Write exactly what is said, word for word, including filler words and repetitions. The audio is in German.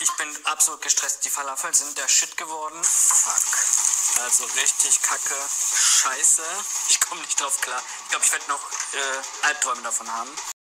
Ich bin absolut gestresst. Die Falafel sind der Shit geworden. Fuck. Also richtig kacke. Scheiße. Ich komme nicht drauf klar. Ich glaube, ich werde noch äh, Albträume davon haben.